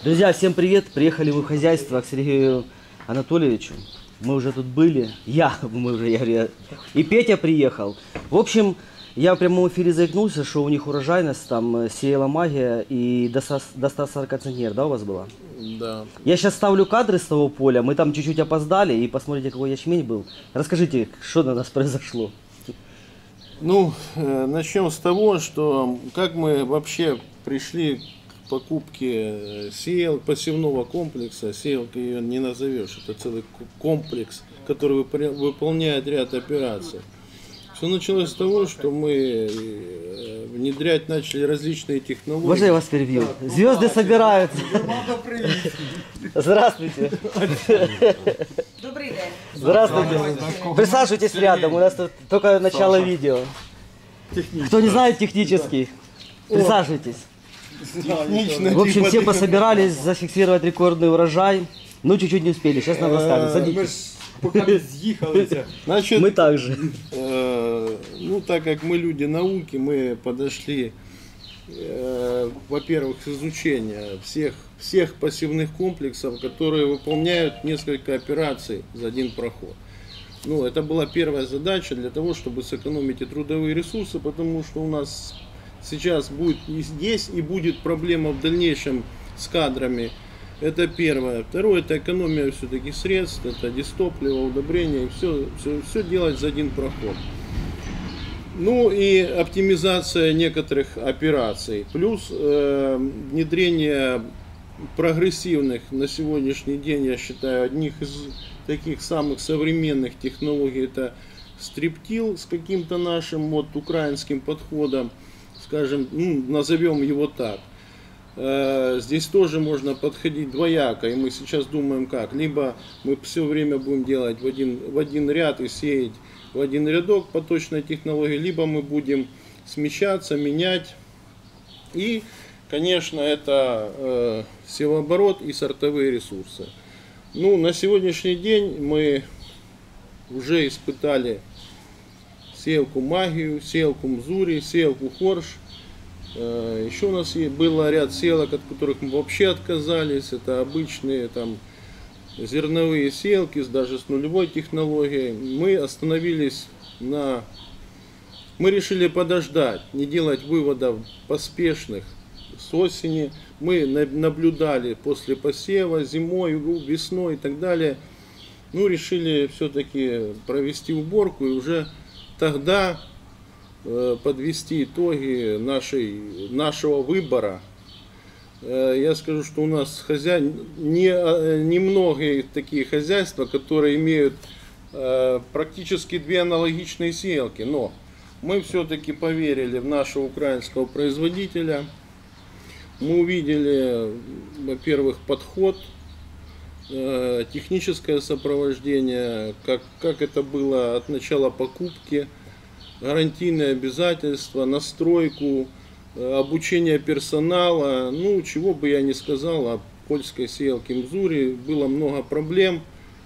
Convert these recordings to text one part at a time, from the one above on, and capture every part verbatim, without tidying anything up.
Друзья, всем привет! Приехали мы в хозяйство к Сергею Анатольевичу. Мы уже тут были. Я, мы уже, я говорю, и Петя приехал. В общем, я в прямом эфире заикнулся, что у них урожайность там сеяла магия и до ста сорока центнер, да, у вас была? Да. Я сейчас ставлю кадры с того поля, мы там чуть-чуть опоздали, и посмотрите, какой ячмень был. Расскажите, что на нас произошло. Ну, э, начнем с того, что как мы вообще пришли к покупке сеял, посевного комплекса. Сеялкой ее не назовешь, это целый комплекс, который выполняет ряд операций. Все началось с того, что мы внедрять начали различные технологии. Можно я вас перебью? Да, звезды собираются. Здравствуйте. Добрый день. Здравствуйте. Присаживайтесь рядом, у нас тут только начало видео. Кто не знает технический, присаживайтесь. В общем, все пособирались зафиксировать рекордный урожай. Ну, чуть-чуть не успели, сейчас нам расскажут. Садитесь. Пока съехалися. Значит, мы также. Э, ну, так как мы люди науки, мы подошли, э, во-первых, с изучения всех, всех посевных комплексов, которые выполняют несколько операций за один проход. Ну, это была первая задача для того, чтобы сэкономить и трудовые ресурсы, потому что у нас сейчас будет и здесь и будет проблема в дальнейшем с кадрами. Это первое. Второе, это экономия все-таки средств, это дистопливо, удобрения, и все, все, все делать за один проход. Ну и оптимизация некоторых операций, плюс э, внедрение прогрессивных на сегодняшний день, я считаю, одних из таких самых современных технологий, это стриптил с каким-то нашим вот украинским подходом, скажем, ну, назовем его так. Здесь тоже можно подходить двояко, и мы сейчас думаем как. Либо мы все время будем делать в один, в один ряд и сеять в один рядок по точной технологии, либо мы будем смещаться, менять. И, конечно, это э, севооборот и сортовые ресурсы. Ну, на сегодняшний день мы уже испытали сеялку магию, сеялку мзури, сеялку хорш. Еще у нас был ряд сеялок, от которых мы вообще отказались. Это обычные там зерновые сеялки, даже с нулевой технологией. Мы остановились на... Мы решили подождать, не делать выводов поспешных с осени. Мы наблюдали после посева, зимой, весной и так далее. Ну, решили все-таки провести уборку и уже тогда подвести итоги нашей, нашего выбора. Я скажу, что у нас хозя... не, немногие такие хозяйства, которые имеют практически две аналогичные сеялки, но мы все-таки поверили в нашего украинского производителя. Мы увидели, во-первых, подход, техническое сопровождение, как, как это было от начала покупки, гарантийные обязательства, настройку, обучение персонала. Ну, чего бы я ни сказал о польской сеялке мзури, было много проблем.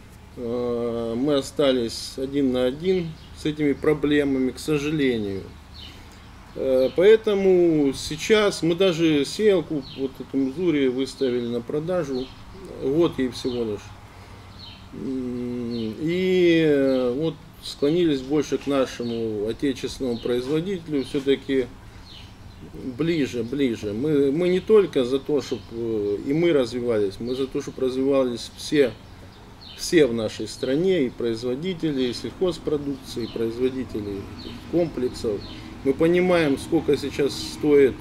Мы остались один на один с этими проблемами, к сожалению. Поэтому сейчас мы даже сеялку, вот эту мзури, выставили на продажу. Вот ей всего лишь. И вот склонились больше к нашему отечественному производителю, все-таки ближе, ближе. Мы, мы не только за то, чтобы и мы развивались, мы за то, чтобы развивались все, все в нашей стране, и производители, и сельхозпродукции, и производители комплексов. Мы понимаем, сколько сейчас стоит,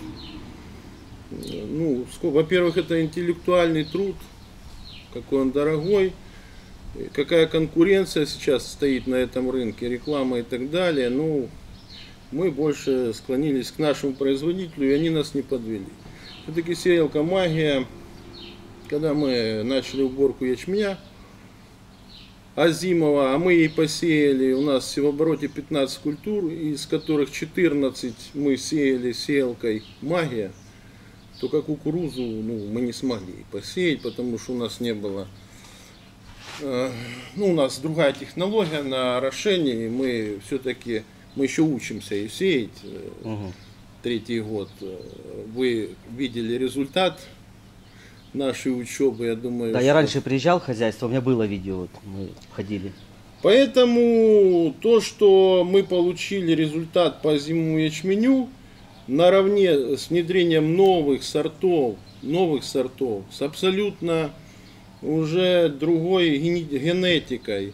ну, во-первых, это интеллектуальный труд, какой он дорогой. Какая конкуренция сейчас стоит на этом рынке, реклама и так далее. Ну, мы больше склонились к нашему производителю, и они нас не подвели. Все-таки сеялка магия, когда мы начали уборку ячменя озимого, а мы ей посеяли, у нас в обороте пятнадцать культур, из которых четырнадцать мы сеяли сеялкой магия, только кукурузу, ну, мы не смогли посеять, потому что у нас не было... Ну, у нас другая технология на орошении, мы все-таки, мы еще учимся и сеять, угу. Третий год. Вы видели результат нашей учебы, я думаю. Да, что... я раньше приезжал в хозяйство, у меня было видео, вот, мы ходили. Поэтому то, что мы получили результат по озимому ячменю, наравне с внедрением новых сортов, новых сортов, с абсолютно уже другой генетикой,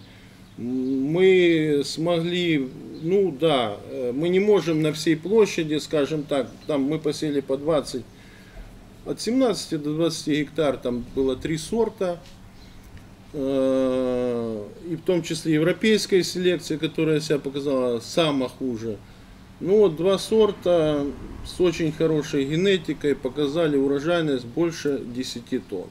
мы смогли, ну да, мы не можем на всей площади, скажем так, там мы посеяли по двадцать, от семнадцати до двадцати гектар, там было три сорта, и в том числе европейская селекция, которая себя показала самая хуже. Ну вот два сорта с очень хорошей генетикой показали урожайность больше десяти тонн.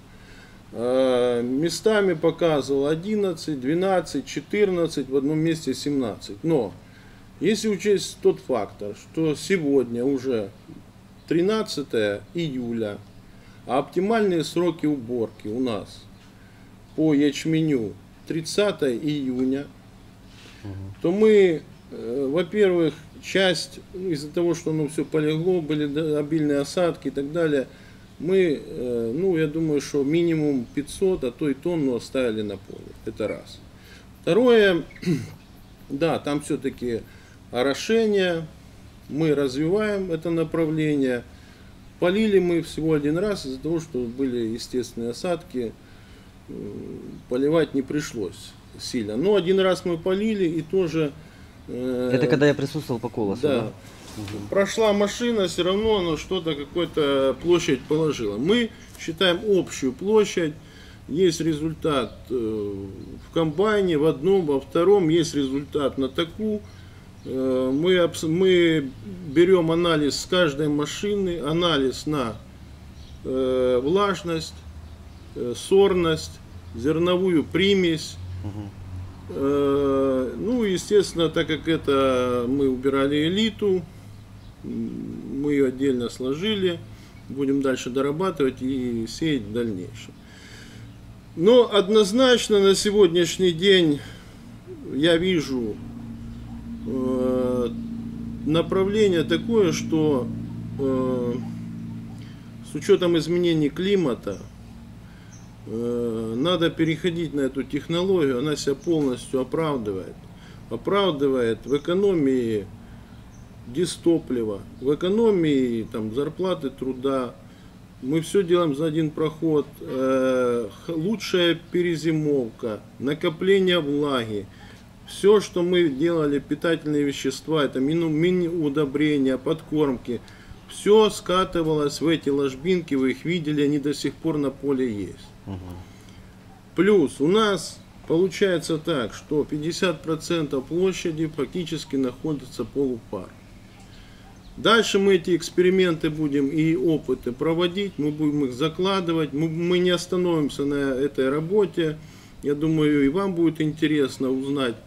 Местами показывал одиннадцать, двенадцать, четырнадцать, в одном месте семнадцать. Но если учесть тот фактор, что сегодня уже тринадцатое июля, а оптимальные сроки уборки у нас по ячменю тридцатое июня, то мы, э, во-первых, часть, из-за того, что оно все полегло, были обильные осадки и так далее, мы, э, ну, я думаю, что минимум пятьсот, а то и тонну оставили на поле. Это раз. Второе, да, там все-таки орошение, мы развиваем это направление. Полили мы всего один раз из-за того, что были естественные осадки, поливать не пришлось сильно. Но один раз мы полили и тоже... Э, Это когда я присутствовал по колосу, да, да? Угу. Прошла машина, все равно оно что-то, какую-то площадь положила. Мы считаем общую площадь, есть результат в комбайне, в одном, во втором, есть результат на таку. Мы, мы берем анализ с каждой машины, анализ на влажность, сорность, зерновую примесь. Угу. Ну, естественно, так как это мы убирали элиту, мы ее отдельно сложили, будем дальше дорабатывать и сеять в дальнейшем. Но однозначно на сегодняшний день я вижу э, направление такое, что э, с учетом изменений климата э, надо переходить на эту технологию, она себя полностью оправдывает. Оправдывает в экономии дистоплива, в экономии там, зарплаты труда. Мы все делаем за один проход. Э, лучшая перезимовка, накопление влаги. Все, что мы делали, питательные вещества, это мини-удобрения, подкормки, все скатывалось в эти ложбинки, вы их видели, они до сих пор на поле есть. Угу. Плюс у нас получается так, что пятьдесят процентов площади фактически находится полупар. Дальше мы эти эксперименты будем и опыты проводить, мы будем их закладывать, мы, мы не остановимся на этой работе. Я думаю, и вам будет интересно узнать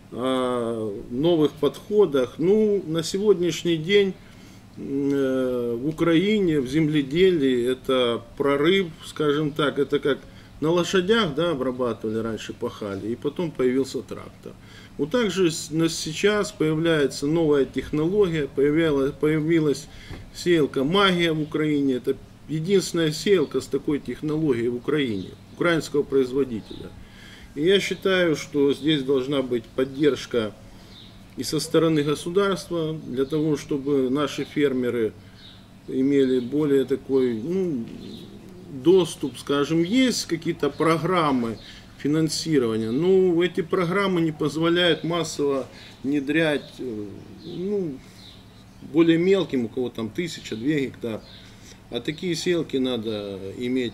о новых подходах. Ну, на сегодняшний день э, в Украине, в земледелии, это прорыв, скажем так, это как на лошадях, да, обрабатывали раньше, пахали, и потом появился трактор. Вот также сейчас появляется новая технология, появилась, появилась сеялка «Магия» в Украине. Это единственная сеялка с такой технологией в Украине, украинского производителя. И я считаю, что здесь должна быть поддержка и со стороны государства, для того, чтобы наши фермеры имели более такой, ну, доступ, скажем, есть какие-то программы финансирования, но эти программы не позволяют массово внедрять, ну, более мелким, у кого там тысяча, две гектар, а такие сеялки надо иметь,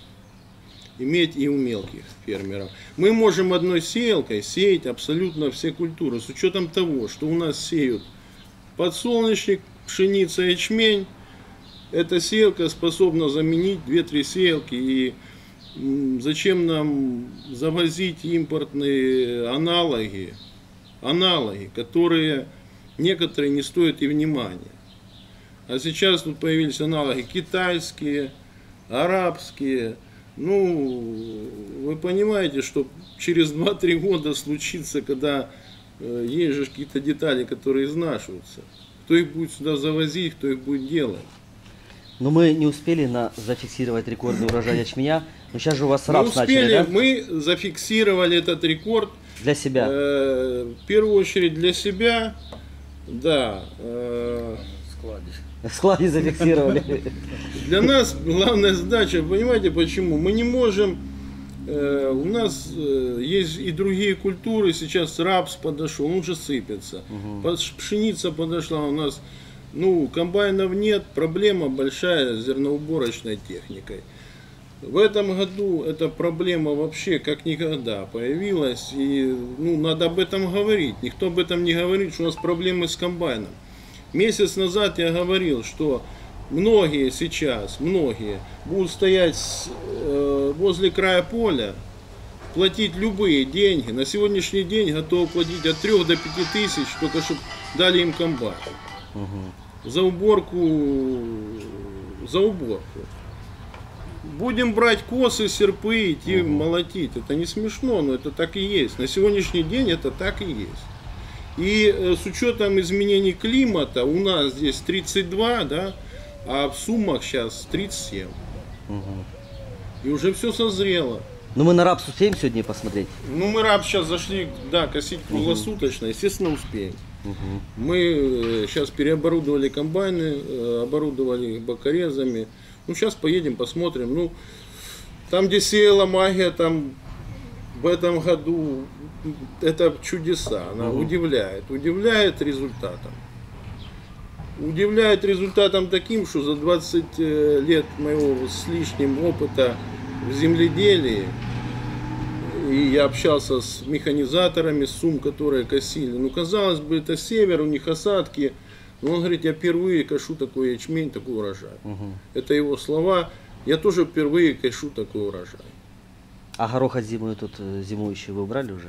иметь и у мелких фермеров. Мы можем одной сеялкой сеять абсолютно все культуры, с учетом того, что у нас сеют подсолнечник, пшеница, ячмень. Эта сеялка способна заменить две-три сеялки, и зачем нам завозить импортные аналоги, аналоги, которые некоторые не стоят и внимания. А сейчас тут появились аналоги китайские, арабские. Ну, вы понимаете, что через два-три года случится, когда э, есть же какие-то детали, которые изнашиваются. Кто их будет сюда завозить, кто их будет делать. Но мы не успели на, зафиксировать рекордный урожай ячменя. Но сейчас же у вас Мы рапс успели, начали, да? мы зафиксировали этот рекорд. Для себя. Э, в первую очередь для себя, да. Э, В складе зафиксировали. для нас главная задача, понимаете почему? Мы не можем, э, у нас э, есть и другие культуры, сейчас рапс подошел, он уже сыпется. Угу. Пшеница подошла, у нас, ну, комбайнов нет, проблема большая с зерноуборочной техникой. В этом году эта проблема вообще как никогда появилась, и ну, надо об этом говорить. Никто об этом не говорит, что у нас проблемы с комбайном. Месяц назад я говорил, что многие сейчас, многие будут стоять с, э, возле края поля, платить любые деньги. На сегодняшний день готовы платить от трёх до пяти тысяч, только чтобы дали им комбайн. Угу. За уборку, за уборку. Будем брать косы, серпы, идти угу. молотить. Это не смешно, но это так и есть. На сегодняшний день это так и есть. И э, с учетом изменений климата у нас здесь тридцать два, да, а в Сумах сейчас тридцать семь. Угу. И уже все созрело. Ну мы на рапс успеем сегодня посмотреть? Ну мы рапс сейчас зашли, да, косить круглосуточно, естественно успеем. Угу. Мы э, сейчас переоборудовали комбайны, э, оборудовали их бокорезами. Ну, сейчас поедем, посмотрим. Ну, там, где сеяла магия, там в этом году это чудеса. Она угу. удивляет. Удивляет результатом. Удивляет результатом таким, что за двадцать лет моего с лишним опыта в земледелии, и я общался с механизаторами Сум, которые косили. Ну, казалось бы, это север, у них осадки. Но он говорит, я впервые кашу такой ячмень, такой урожай. Угу. Это его слова. Я тоже впервые кашу такой урожай. А гороха зимой тут зимующий вы убрали уже?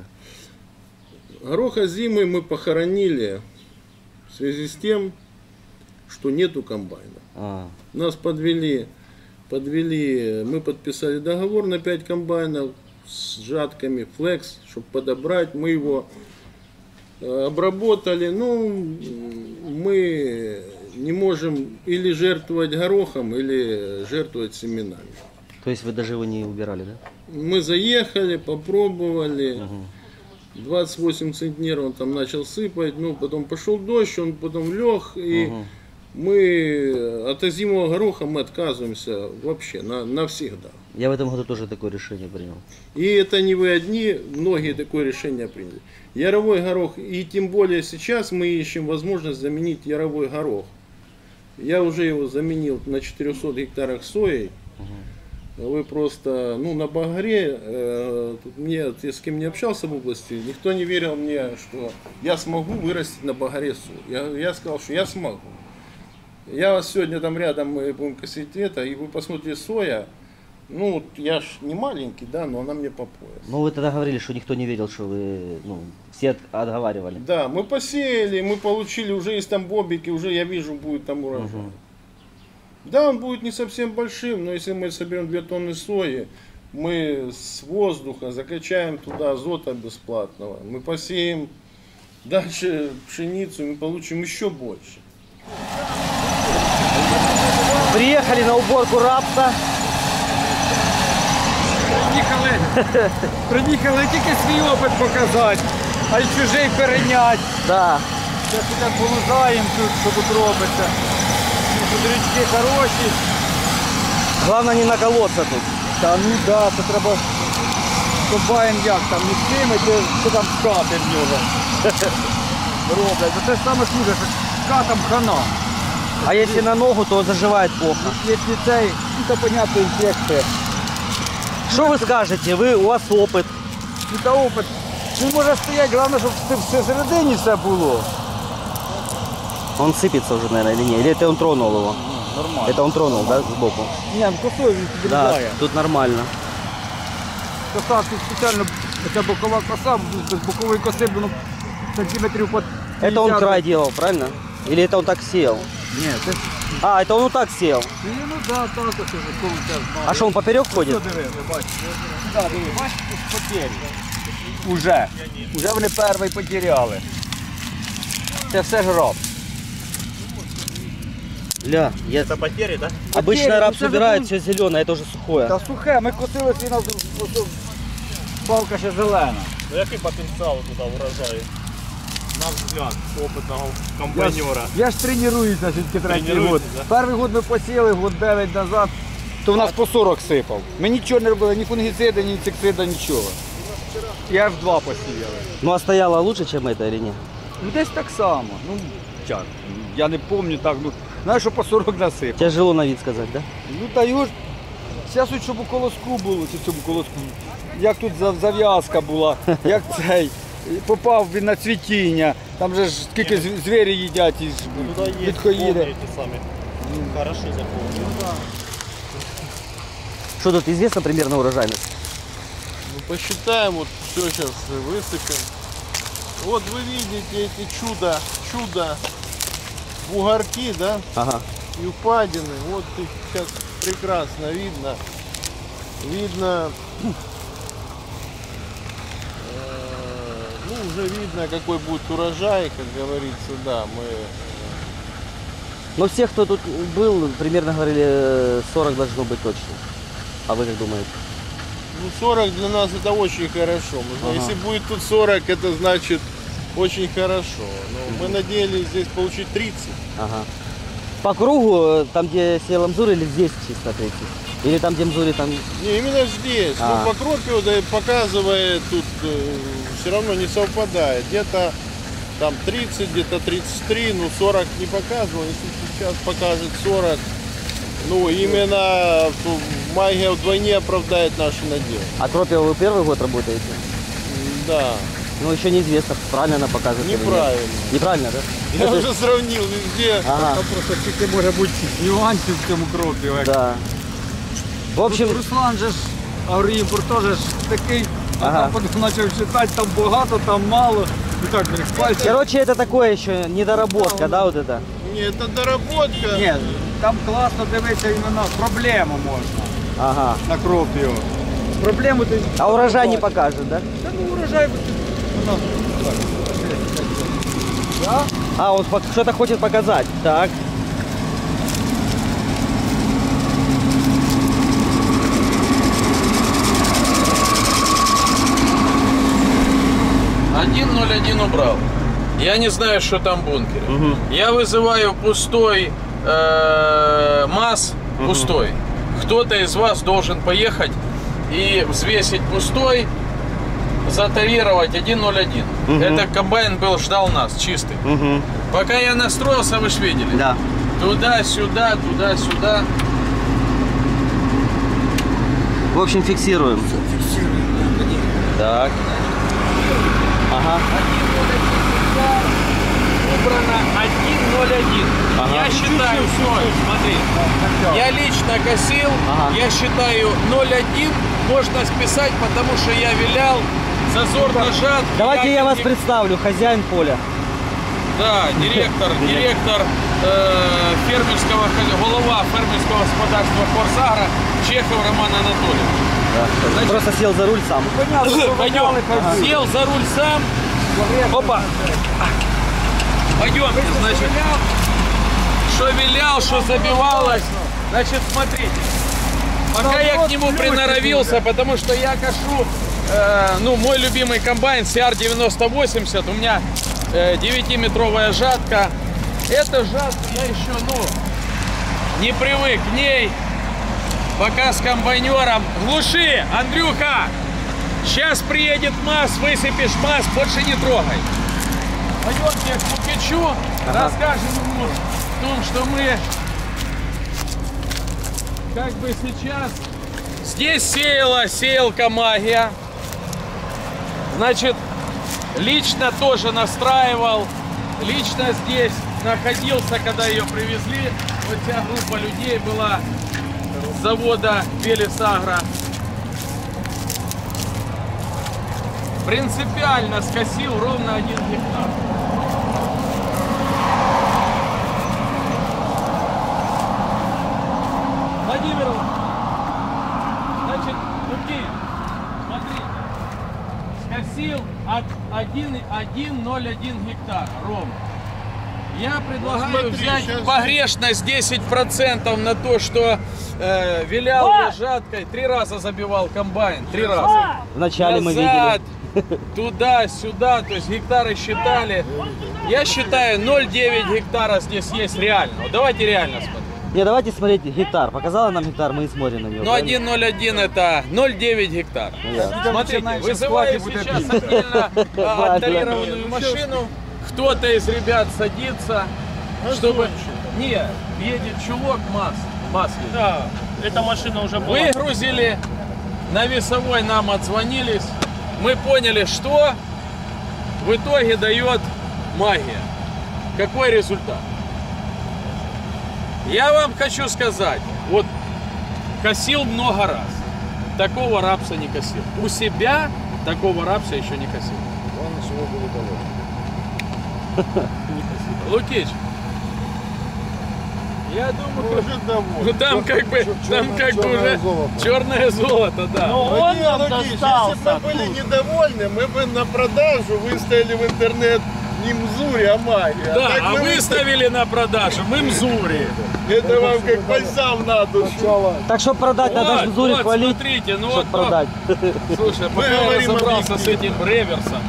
Гороха зимой мы похоронили в связи с тем, что нету комбайна. А. Нас подвели, подвели, мы подписали договор на пять комбайнов с жатками, флекс, чтобы подобрать. Мы его обработали, ну, мы не можем или жертвовать горохом, или жертвовать семенами. То есть вы даже его не убирали, да? Мы заехали, попробовали, угу. двадцать восемь центнеров он там начал сыпать, ну, потом пошел дождь, он потом лег, и угу. мы от озимого гороха мы отказываемся вообще, на, навсегда. Я в этом году тоже такое решение принял. И это не вы одни, многие такое решение приняли. Яровой горох, и тем более сейчас мы ищем возможность заменить яровой горох. Я уже его заменил на четырёхсот гектарах соей. Угу. Вы просто, ну, на Багаре, э, тут мне, я с кем не общался в области, никто не верил мне, что я смогу вырастить на Багаре сою. Я, я сказал, что я смогу. Я вас сегодня там рядом, мы будем косить это, и вы посмотрите соя. Ну, я ж не маленький, да, но она мне по пояс. Ну, вы тогда говорили, что никто не верил, что вы, ну, все от, отговаривали. Да, мы посеяли, мы получили, уже есть там бобики, уже я вижу, будет там урожай. Угу. Да, он будет не совсем большим, но если мы соберем две тонны сои, мы с воздуха закачаем туда азота бесплатного, мы посеем дальше пшеницу, мы получим еще больше. Приехали на уборку рапса. Приїхали, приїхали тільки свій опит показати, а й чужий перейняти. Да. Зараз так полузаємо тут, що тут робиться. Тут річки хороші. Головне не наколоться тут. Та ну да, це треба комбайн як там, не скинути, що там скати в нього роблять. Це ж саме хуже, що скатам хана. А если на ногу, то заживает плохо. Если цей, ну то понятно, инфекция. Что вы скажете? Вы, у вас опыт. Это опыт. Він може стояти, головне, щоб все всередині все було. Он сыпется уже, наверное, или нет? Или это он тронул его? Ну, нормально. Это он тронул, да, сбоку? Ні, ну косою він підрізає. Да, тут нормально. Коса, тут спеціально, ця бокова коса, без бокової коси, ну, сантиметрів по п'ятдесят. Это он край делал, правильно? Или это он так сеял? Ні, це... А, это он вот так сеял. Ну, ну да, так ось, коли зараз має. А что, он поперек ходит? Що диви, ви бачите? Да, диви, бачите, тут потері. Уже. Уже вони перший потеряли. Це все ж роб. Ля, я... Это потери, да? Обычно Потери, раб ну це собирает ж все зеленое, это уже сухое. Та сухе, ми косили свій нас палка ще зелена. Ну який потенціал туди вражає? На взгляд опитного Я ж, комбайнера. я ж тренуюся тільки третій Тренуєтесь, год. да? Перший год ми посіяли, год дев'ять назад, то в нас по сорок сипав. Ми нічого не робили, ні фунгіцида, ні інсектицида, нічого. І аж два посіяли. Ну а стояло лучше, чем это или нет? Ну десь так само. Ну, як, я не пам'ятаю так, ну, знаєш, що по сорок насипав. Тяжело на вид сказать, да? Ну та його ж, зараз суть, щоб у колоску було, чи цьому колоску, як тут зав- зав'язка була, як цей, попав він на цвітіння, там же ж скільки з- звірі їдять із Туда есть відхоїди. помните сами. Хорошо запомнил. Что тут известно примерно урожайность? Ну, посчитаем, вот все сейчас высыпем. Вот вы видите эти чудо, чудо бугорки, да, Ага. и впадины. Вот их сейчас прекрасно видно. Видно, э, ну уже видно, какой будет урожай, как говорится, да, мы Но все, кто тут был, примерно говорили, сорок должно быть точно. А вы как думаете? Ну, сорок для нас это очень хорошо. Мы знаем, Ага. Если будет тут сорок, это значит очень хорошо. Но мы надеялись здесь получить тридцать. Ага. По кругу, э, там где сеял Мзур, или здесь чисто тридцать? Или там где Мзури, там... Не, именно здесь. А. Ну, по кропе да, показывает, тут э, все равно не совпадает. Где-то там тридцать, где-то тридцать три, ну сорок не показывал. Если сейчас покажет сорок, ну именно магия вдвойне оправдает наши надежды. А Кропиева вы первый год работаете? Да, Ну еще неизвестно, правильно она показывает или нет. неправильно. Неправильно, да? Я уже сравнил везде. Ага, Там просто тільки може бути нюансів в цьому кропі. да. В общем, Руслан же ж, агроімпорт теж ж такий, а Ага. там потім почав читати, там багато, там мало. І так мені пальці. короче, это такое еще недоработка, да, вот это? Не, это доработка. Ні, там класно дивитися іменно проблему можна Ага. на кропі. його. Проблему ти... А урожай не покажет, да? Та ну урожай... воно так. Да? А, он пок- что-то хочет показать. Так. один ноль один убрал. Я не знаю, что там в бункере. Я вызываю пустой э, МАЗ, пустой. Кто-то из вас должен поехать и взвесить пустой, затарировать один ноль один. Это комбайн был, ждал нас, чистый. Угу. Пока я настроился, вы же видели. Да. Туда-сюда, туда-сюда. В общем, фиксируем. Так. Ага. Убрано один ноль один. Ага. Я считаю, все, смотри. Я лично косил, Ага. я считаю ноль один можно списать, потому что я вилял, зазор нажат. Давайте я вас не- представлю, хозяин поля. Да, директор, директор э, фермерского, хозя- голова фермерского господарства Форсагра Чехов Роман Анатольевич. Да. Просто сел за руль сам. Понятно, що Пойдем, воняли, хай сел за руль сам. Опа. Пойдемте, значит, что вилял, что забивалось. Значит, смотрите. Пока я к нему приноровился, потому что я кашу, э, ну, мой любимый комбайн си ар девяносто восемьдесят, у меня э, девятиметровая жатка. Эта жатка я еще, ну, не привык к ней. Пока с комбайнером. Глуши, Андрюха! Сейчас приедет МАЗ, высыпешь МАЗ, больше не трогай. Пойдемте к Лукичу, расскажем ему о том, что мы как бы сейчас здесь сеяла сеялка магия. Значит, лично тоже настраивал, лично здесь находился, когда ее привезли. Вот вся группа людей была с завода Велесагра. Принципиально скосил ровно один гектар. Владимир, значит, Луки, смотри, скосил от один ноль один гектара ровно. Я предлагаю Смотри, взять щас- погрешность десять процентов на то, что э, вилял я жаткой, три раза забивал комбайн, три раза. Вначале мы Назад, видели. туда, сюда, то есть гектары считали. Я считаю, ноль целых девять гектара здесь есть реально. Вот давайте реально смотреть. Не, давайте смотреть гектар. Показала нам гектар, мы и смотрим на него. Ну, один ноль один это ноль целых девять гектар. Ну, ясно. Смотрите, Начинаешь вызываю складки, сейчас будет отдельно а, Ладно. отдарированную машину. Кто-то из ребят садится, чтобы... Не, едет чулок, МАЗ. МАЗ едет. Да, эта машина уже была. Выгрузили, на весовой нам отзвонились. Мы поняли, что в итоге дает магия. Какой результат? Я вам хочу сказать, вот косил много раз. Такого рапса не косил. У себя такого рапса еще не косил. Лукич, я думаю, Уже довольно. ну там как бы, там как бы уже черное золото, да. Ну, Ну, он не, нам Лукич, если достался. бы мы были недовольны, мы бы на продажу выставили в интернет не Мзури, а Магия. Да, так а мы выставили на продажу, мы Мзури. Это вам как бальзам на душу. Так, чтобы продать, надо Вот, же Мзури вот, хвалить, смотрите, ну чтобы вот, продать. слушай, пока я говорим разобрался с объективно. этим реверсом,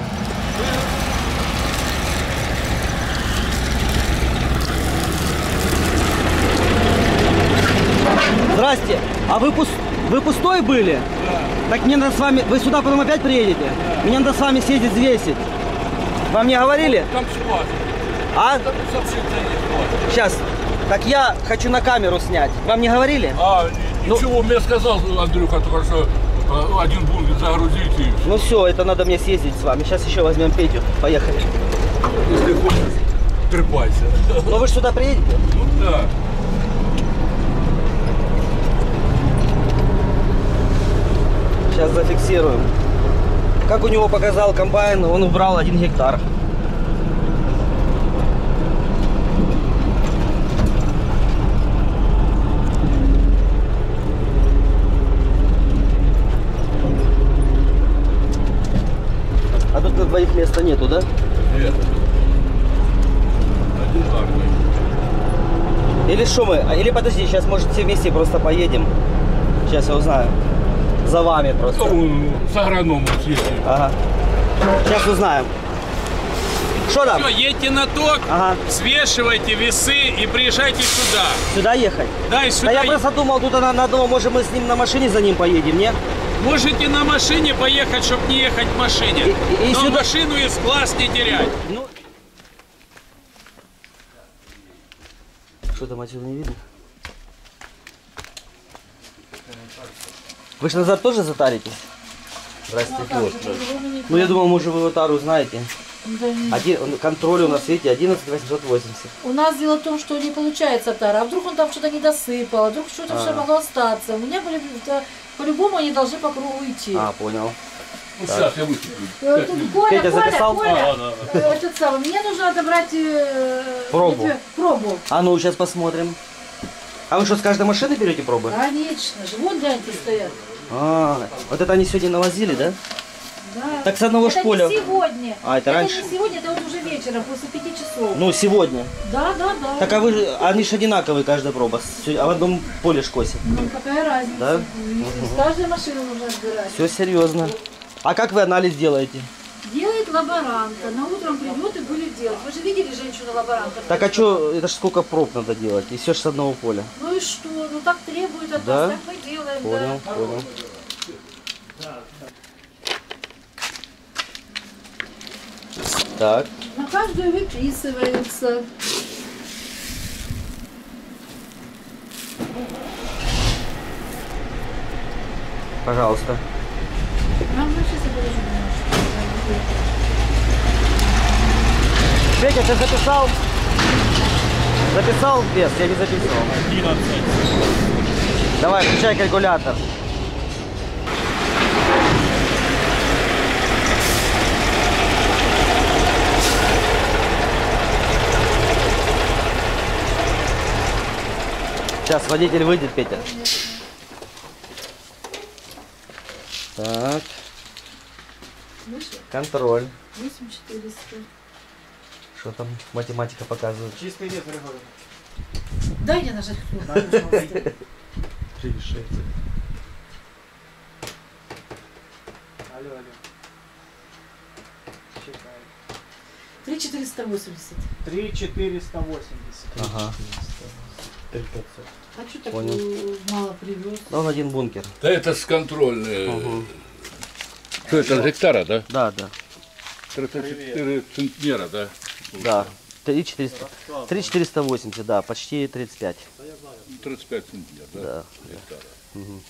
Здрасте. А вы, пус- вы пустой были? Так мне надо с вами... Вы сюда потом опять приедете? Мне надо с вами съездить взвесить. Вам не говорили? там схват, А? там совсем не Сейчас. Так я хочу на камеру снять. Вам не говорили? А, ничего, мне сказал Андрюха, только что э, один бункер загрузить и Ну все, это надо мне съездить с вами. Сейчас еще возьмем Петю. Поехали. если хочешь, трепайся. Ну вы же сюда приедете? Ну да. Сейчас зафиксируем. Как у него показал комбайн, он убрал один гектар. А тут на двоих места нету, да? Нет. Одинарный. Или что мы? А, Или подожди, сейчас может все вместе просто поедем. Сейчас я узнаю. За вами просто. Он с агрономом съездил. Ага. Сейчас узнаем. Что там? Все, едьте на ток, Ага. взвешивайте весы и приезжайте сюда. Сюда ехать? Да, и Да сюда я е- просто думал, тут на, на одного, может мы с ним на машине за ним поедем, нет? можете на машине поехать, чтобы не ехать в машине. И- и Но сюда- машину из глаз не терять. Ну. Что там отсюда не видно? Вы же назад тоже затаритесь? Здрасте. Ну я думал, может вы его тару знаете. Да нет. Один, контроль у нас, видите, одиннадцать восемьсот восемьдесят. У нас дело в том, что не получается тара. А вдруг он там что-то не досыпал, а вдруг что-то А. все могло остаться. У меня были, да, по-любому они должны по кругу идти. А, понял. Ну, сейчас я выступлю. Э, тут Коля, Петя Коля, записал? Коля, э, этот самый, мне нужно отобрать э, Пробу. эти- пробу. А ну, сейчас посмотрим. А вы что, с каждой машины берете пробы? Конечно же, вон гляньте стоят. А, вот это они сегодня навозили, да? Да. Так с одного это шполя. не сегодня. А, это раньше? не сегодня, это вот уже вечером, после пяти часов. Ну, сегодня. Да, да, да. Так а вы же, они же одинаковые, каждая проба. А в одном поле ж косят. Ну, какая разница? Да? Из каждой машины нужно отбирать. Все серьезно. А как вы анализ делаете? Делает лаборанта. На утром придет и будет делать. Вы же видели женщину-лаборанта? Так а что, это ж сколько проб надо делать? И все ж с одного поля. Ну и что? Ну так требует от Да? нас, так мы делаем. Понял, да. понял. Так, На каждую выписывается. пожалуйста. А, ну, сейчас я подожду немножко. Петя, ты записал? Записал вес? Я не записывал. одиннадцать. Давай, включай калькулятор. Сейчас водитель выйдет, Петя. Так, Выше? контроль. восемь четыреста. Что там математика показывает? Чистый вес, Григорий. Дай мне нажать кнопку, пожалуйста. Алло, алло. Чекай. три четыреста восемьдесят. три четыреста восемьдесят. Ага. три пятьсот. А что так Понял. э, мало привез? Да, он один бункер. Да это с контрольной. Ага. Что это, гектара, да? Да, да. тридцать четыре центнера, да? Да. три четыреста. три четыреста восемьдесят, да, почти тридцать пять. тридцать пять центнер, да? Да. Гектара. Мгм.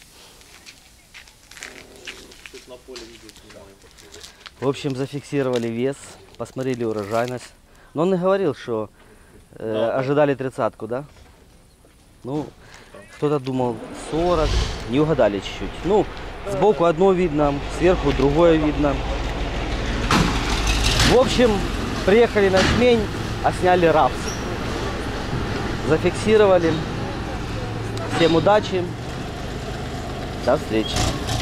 В общем, зафиксировали вес, посмотрели урожайность. Но он не говорил, что э, ожидали тридцатку, да? Ну, кто-то думал сорок, не угадали чуть-чуть. Ну, сбоку одно видно, сверху другое видно. В общем, приехали на Тюмень, а сняли рапс. Зафиксировали. Всем удачи. До встречи.